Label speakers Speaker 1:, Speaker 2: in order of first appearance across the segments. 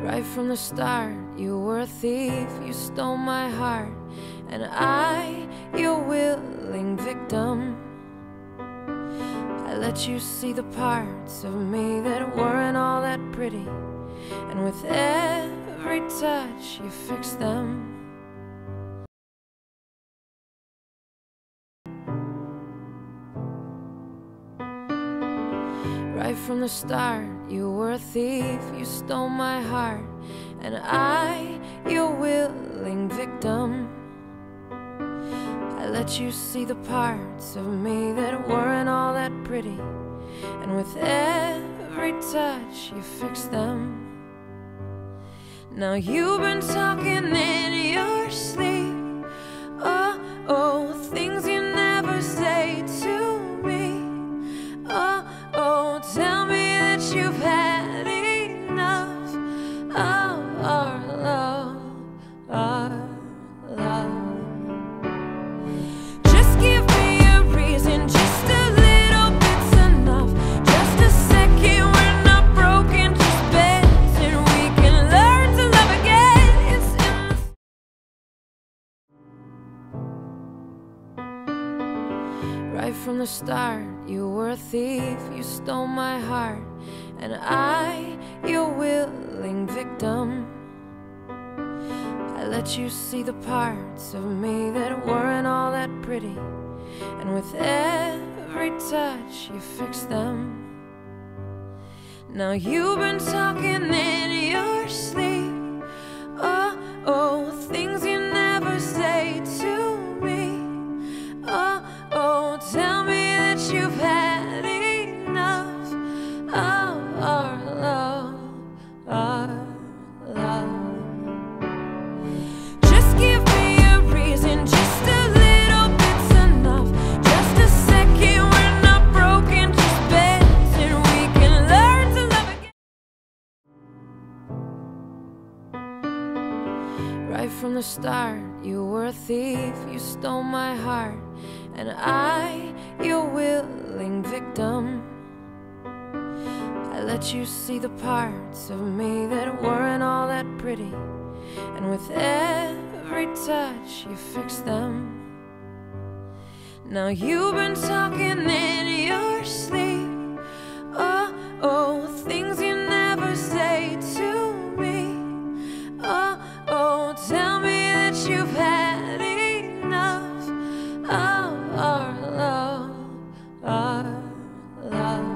Speaker 1: Right from the start, you were a thief, you stole my heart, and I, your willing victim. I let you see the parts of me that weren't all that pretty, and with every touch you fixed them. Right from the start, you were a thief, you stole my heart, and I, your willing victim. I let you see the parts of me that weren't all that pretty, and with every touch you fixed them. Now you've been talking in your sleep, oh, oh, things you never say to me. Oh, tell me that you've had enough of our love, our love. Just give me a reason, just a little bit's enough. Just a second, we're not broken, just bends, and we can learn to love again. It's in the... Right from the start, you were a thief, you stole my heart, and I, your willing victim. I let you see the parts of me that weren't all that pretty, and with every touch you fixed them. Now you've been talking in your sleep, oh, oh, things you never say to me. Oh, tell me that you've had enough of our love, our love. Just give me a reason, just a little bit's enough. Just a second, we're not broken, just bends, and we can learn to love again. Right from the start, you were a thief, you stole my heart, and I, your willing victim. I let you see the parts of me that weren't all that pretty, and with every touch you fixed them. Now you've been talking in your sleep, oh, oh, things you never say to me. Oh, tell me that you've had enough of our love, our love.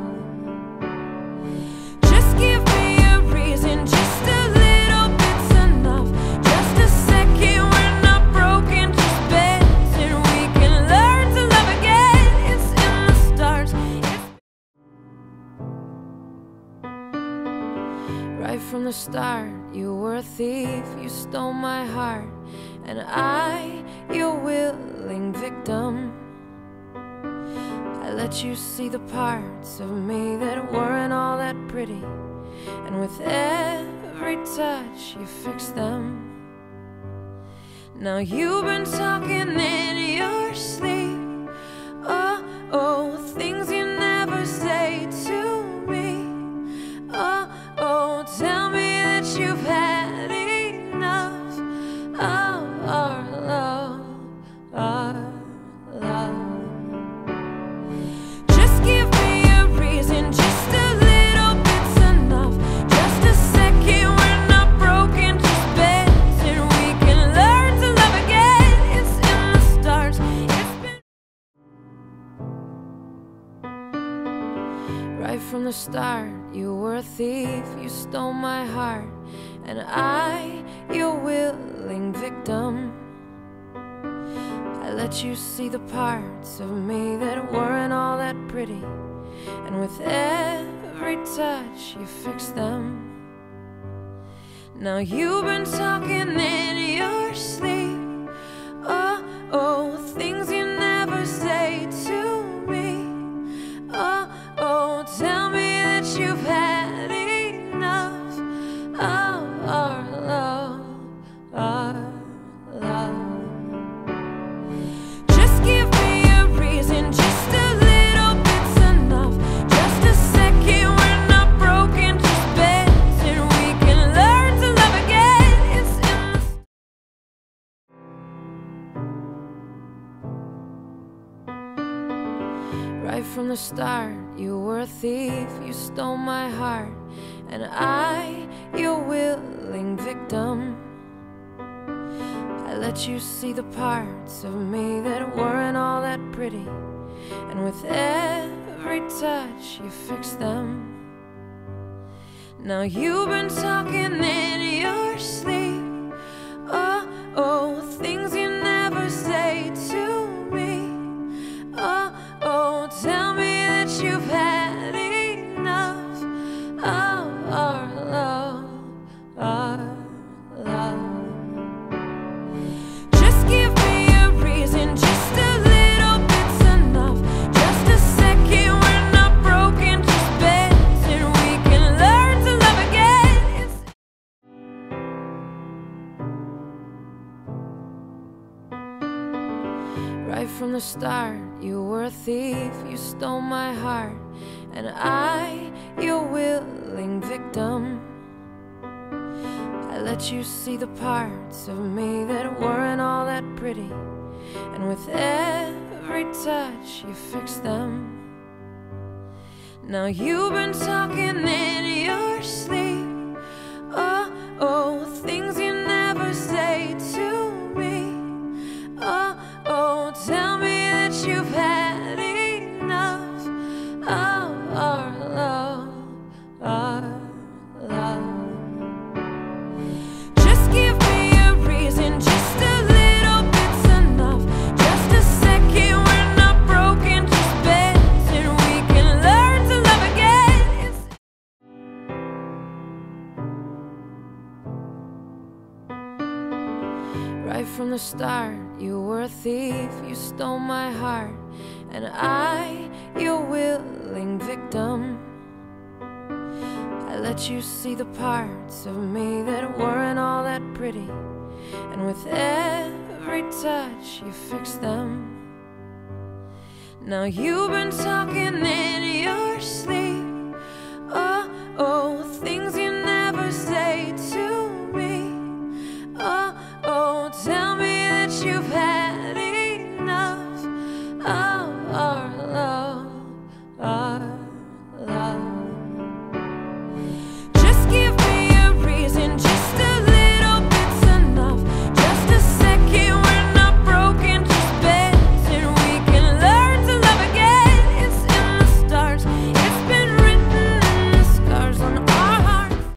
Speaker 1: Just give me a reason, just a little bit's enough. Just a second, we're not broken, just bends, and we can learn to love again. It's in the stars. Right from the start, you were a thief, you stole my heart, and I, your willing victim. I let you see the parts of me that weren't all that pretty, and with every touch you fixed them. Now you've been talking in your sleep, oh, oh, things you never say to me. Oh, tell me that you've had enough of our love, our love. Just give me a reason, just a little bit's enough. Just a second, we're not broken, just bends, and we can learn to love again. It's in the stars. It's been right from the start, you were a thief, you stole my heart, and I, your willing victim. I let you see the parts of me that weren't all that pretty, and with every touch you fixed them. Now you've been talking in your sleep, oh, oh, things you never say to me. Oh, tell me that you've had enough of our love, our love. Just give me a reason, just a little bit's enough. Just a second, we're not broken, just bends, and we can learn to the start, you were a thief, you stole my heart, and I, your willing victim. I let you see the parts of me that weren't all that pretty, and with every touch you fixed them. Now you've been talking in your sleep, oh, oh, things you never say to me. Oh, oh, tell me that you've had enough of our love, our love. Just give me a reason, just a little bit's enough. Just a second, we're not broken, just bends, and we can learn to love again. Right from the start, you were a thief, you stole my heart, and I, your willing victim. I let you see the parts of me that weren't all that pretty, and with every touch you fixed them. Now you've been talking in your sleep, oh, oh, things you never say to me. Oh, oh, tell me that you've had enough of our love, our love. Just give me a reason, just a little bit's enough. Just a second, we're not broken, just bends, and we can learn to love again. Right from the start, you were a thief, you stole my heart, and I, your willing victim. I let you see the parts of me that weren't all that pretty, and with every touch you fixed them. Now you've been talking in your sleep,